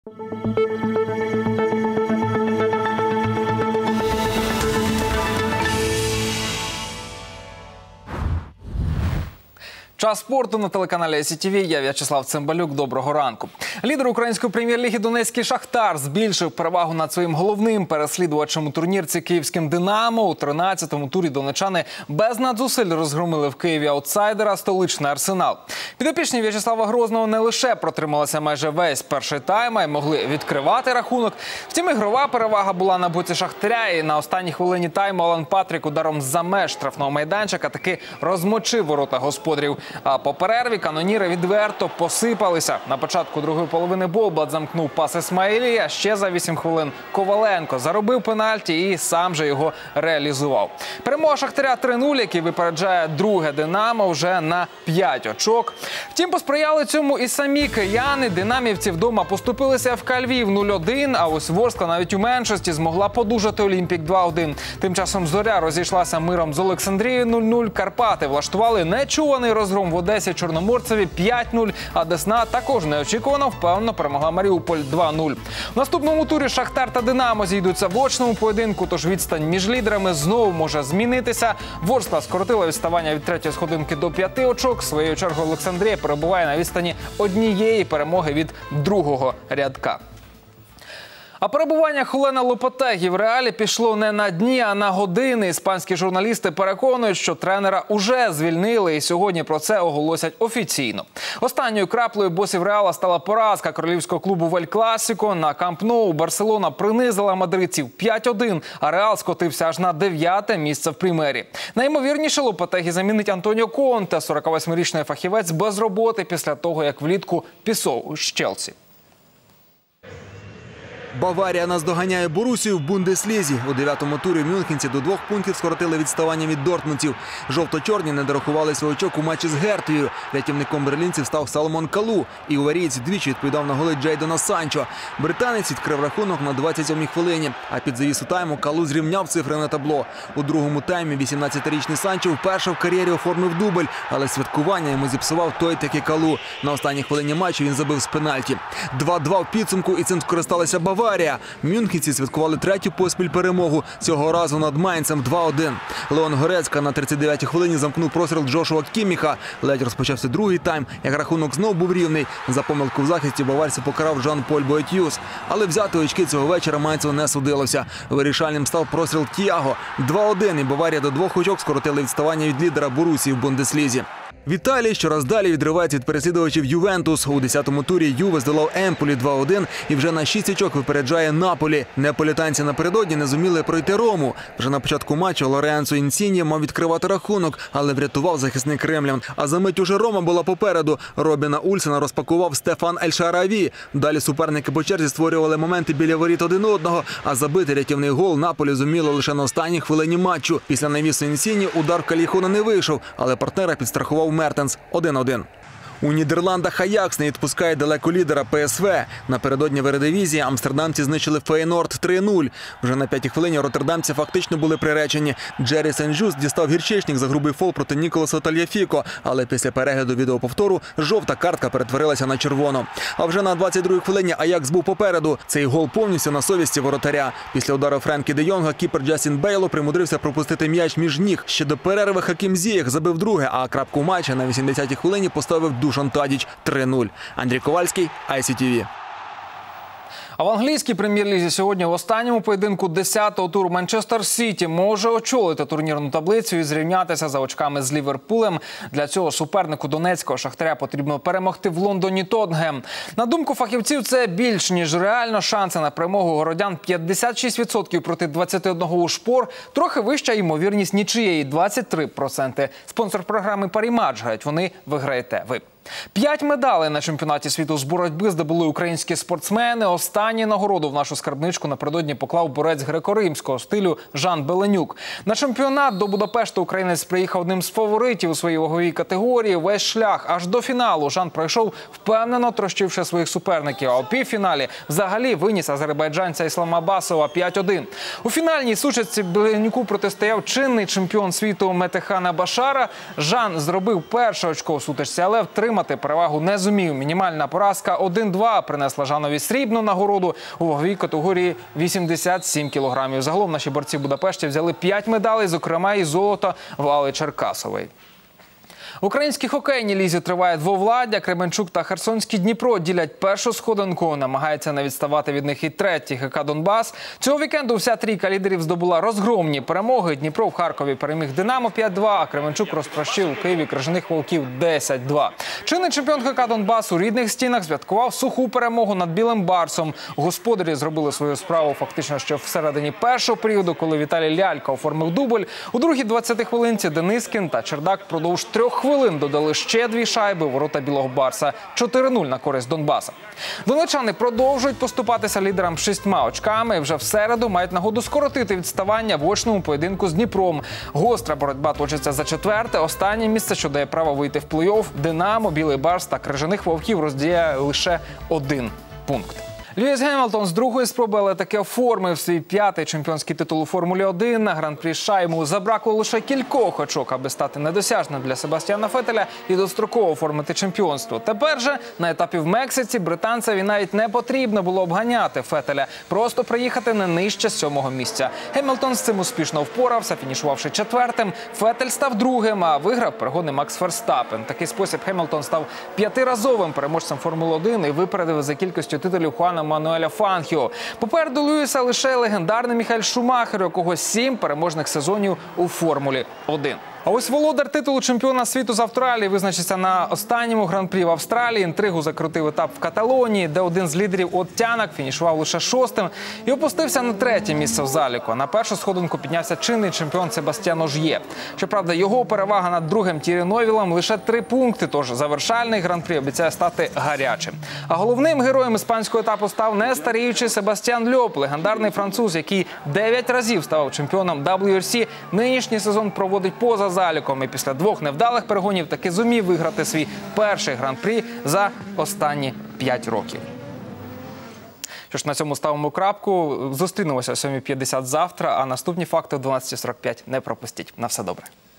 Час спорту на телеканалі СІТВ. Я В'ячеслав Цимбалюк. Доброго ранку. Лідер української прем'єр-ліги Донецький «Шахтар» збільшив перевагу над своїм головним переслідувачем у турнірці київським «Динамо». У 13-му турі донечани без надзусиль розгромили в Києві аутсайдера столичний «Арсенал». Підопічні В'ячеслава Грозного не лише протрималися майже весь перший тайм, а й могли відкривати рахунок. Втім, ігрова перевага була на боці «Шахтаря», і на останній хвилині тайму Алан Патрік ударом за меж штрафного майданчика таки розмочив ворота господарів. А по перерві каноніри відверто посипалися. На початку другої половини Болблат замкнув пас Ісмаїлі, а ще за 8 хвилин Коваленко заробив пенальті і сам же його реалізував. Перемога «Шахтаря» 3-0, який випереджає друге «Динамо» вже на 5 очок. Втім, посприяли цьому і самі кияни. Динамівці вдома поступилися в Львів 0-1, а ось Ворскла навіть у меншості змогла подужати Олімпік 2-1. Тим часом Зоря розійшлася миром з Олександрією 0-0. Карпати влаштували нечуваний розгром в Одесі Чорноморцеві 5-0, а Десна також неочікувано впевнено перемогла Маріуполь 2-0. В наступному турі Шахтар та Динамо зійдуться в очному поєдинку, тож відстань між лідерами знову може змінитися. Ворскла скоротила відставання від третьої сходинки до 5 очок. Своєю чергою Олександрія перебуває на відстані однієї перемоги від другого рядка. А перебування Хулена Лопетегі в «Реалі» пішло не на дні, а на години. Іспанські журналісти переконують, що тренера уже звільнили і сьогодні про це оголосять офіційно. Останньою краплею босів «Реала» стала поразка королівського клубу в Ель-Класіко. На Камп Ноу Барселона принизила мадридців 5-1, а «Реал» скотився аж на 9-те місце в Прімері. Найімовірніше Лопетегі замінить Антоніо Конте. 48-річний фахівець без роботи після того, як влітку пішов з Челсі. Баварія наздоганяє Борусію в Бундеслізі. У 9-му турі мюнхенці до 2 пунктів скоротили відставання від дортмундців. Жовто-чорні не дорахували свій очок у матчі з Гертою. Рятівником берлінців став Саломон Калу. І уварієць двічі відповідав на голи Джейдона Санчо. Британець відкрив рахунок на 27-й хвилині. А під завісу тайму Калу зрівняв цифри на табло. У другому таймі 18-річний Санчо вперше в кар'єрі оформив дубль. Але святкування йому зіпсував той таки Калу. На останній хвилині матчу він забив з пенальті. 2-2 в підсумку, і цим скористалася Баварія. Мюнхенці святкували третю поспіль перемогу. Цього разу над Майнцем 2-1. Леон Горецька на 39-й хвилині замкнув простріл Джошуа Кімміха. Ледь розпочався другий тайм, як рахунок знов був рівний. За помилку в захисті баварців покарав Жан-Поль Боетьюс. Але взяти очки цього вечора Майнцу не судилося. Вирішальним став простріл Тіаго. 2-1, і Баварія до 2 очок скоротили відставання від лідера Борусії в Бундеслізі. В Італії щораз далі відривається від переслідувачів Ювентус. У 10-му турі Юве здолав Емполі 2-1 і вже на 6 очок випереджає Наполі. Неаполітанці напередодні не зуміли пройти Рому. Вже на початку матчу Лореансо Інсіньє мав відкривати рахунок, але врятував захисник римлян. А за мить уже Рома була попереду. Робіна Ульсена розпакував Стефан Ель-Шараві. Далі суперники по черзі створювали моменти біля воріт один одного, а забити рятівний гол Наполі зуміло лише на останній хвилині матчу. Після навісу Інсіньє удар в Каліхуна не вийшов, але партнера підстрахував Мертенс 1-1. У Нідерландах Аякс не відпускає далеко лідера ПСВ. Напередодні в Ередивізії амстердамці знищили Фейнорд 3-0. Вже на 5-й хвилині роттердамці фактично були приречені. Джері Сен-Жюст дістав гірчичник за грубий фол проти Ніколаса Тальяфіко, але після перегляду відеоповтору жовта картка перетворилася на червону. А вже на 22-й хвилині Аякс був попереду. Цей гол повністю на совісті воротаря. Після удару Френкі де Йонга кіпер Джастін Бейло примудрився пропустити м'яч між ніг. Ще до перерви Хакім Зієх забив друге, а крапку матча на 80-й хвилині поставив Душан Тадіч 3-0. Андрій Ковальський, ICTV. А в англійській прем'єр-лізі сьогодні в останньому поєдинку 10-го туру Манчестер Сіті може очолити турнірну таблицю і зрівнятися за очками з Ліверпулем. Для цього супернику донецького Шахтаря потрібно перемогти в Лондоні Тоттенхем. На думку фахівців, це більш ніж реально. Шанси на перемогу городян 56% проти 21% у Шпор. Трохи вища ймовірність нічиєї 23%. Спонсор програми «Паріматч». Грають вони, виграєте ви. 5 медалей на чемпіонаті світу з боротьби здобули українські спортсмени. Останню нагороду в нашу скарбничку напередодні поклав борець греко-римського стилю Жан Беленюк. На чемпіонат до Будапешта українець приїхав одним з фаворитів у своїй ваговій категорії. Весь шлях аж до фіналу Жан пройшов, впевнено трощивши своїх суперників. А у півфіналі взагалі виніс азербайджанця Іслама Басова 5-1. У фінальній сутичці Беленюку протистояв чинний чемпіон світу Метехана Башара. Жан зробив перше очко у сутичці, але втримав втримати перевагу не зумів. Мінімальна поразка 1-2 принесла Жанові срібну нагороду у ваговій категорії 87 кілограмів. Загалом наші борці в Будапешті взяли 5 медалей, зокрема і золото в Алли Черкасової. В українській хокейній лізі триває двовладдя. Кременчук та Херсонський Дніпро ділять першу сходинку. Намагається не відставати від них і третій ГК «Донбас». Цього вікенду вся трійка лідерів здобула розгромні перемоги. Дніпро в Харкові переміг «Динамо» 5-2, а Кременчук розтрощив у Києві Крижаних Вовків 10-2. Чинний чемпіон ГК «Донбас» у рідних стінах святкував суху перемогу над Білим Барсом. Господарі зробили свою справу фактично ще всередині першого періоду, коли Віталій Лялька оформив дубль. У другій 20-хвилинці Денискін та Чердак впродовж 3 хвилин додали ще 2 шайби у ворота Білого Барса. 4-0 на користь Донбаса. Донеччани продовжують поступатися лідерам 6 очками. І вже в середу мають нагоду скоротити відставання в очному поєдинку з Дніпром. Гостра боротьба точиться за 4-те. Останнє місце, що дає право вийти в плей-офф. Динамо, Білий Барс та Крижаних Вовків розділяє лише 1 пункт. Льюіс Гемілтон з другої спроби, але таки оформив свій 5-й чемпіонський титул у Формулі-1. На Гран-прі США йому забракло лише кількох очок, аби стати недосяжним для Себастьяна Феттеля і достроково оформити чемпіонство. Тепер же на етапі в Мексиці британцеві навіть не потрібно було обганяти Феттеля. Просто приїхати не нижче 7-го місця. Гемілтон з цим успішно впорався, фінішувавши 4-тим. Феттель став 2-м, а виграв перегони Макс Ферстаппен. В такий спосіб Гемілтон став 5-разовим переможцем Формули-1 і випередив за кількістю титулів Хуана Мануеля Фангіо. Попереду Льюіса лише легендарний Міхаель Шумахер, у якого 7 переможних сезонів у Формулі-1. А ось володар титулу чемпіона світу з Австралії визначиться на останньому гран-прі в Австралії. Інтригу закрутив етап в Каталонії, де один з лідерів От Тянак фінішував лише 6-м і опустився на 3-те місце в заліку. На першу сходинку піднявся чинний чемпіон Себастьян Ож'є. Щоправда, його перевага над другим Тірі Невіллом лише 3 пункти, тож завершальний гран-прі обіцяє стати гарячим. А головним героєм іспанського етапу став не старіючий Себастьян Льоп, легендарний француз, який 9 разів ставав чемпіоном WRC. Нинішній сезон проводить поза заліком і після 2 невдалих перегонів таки зумів виграти свій перший гран-прі за останні 5 років. Що ж, на цьому ставимо крапку. Зустрінемося о 7:50 завтра, а наступні факти о 12:45 не пропустіть. На все добре.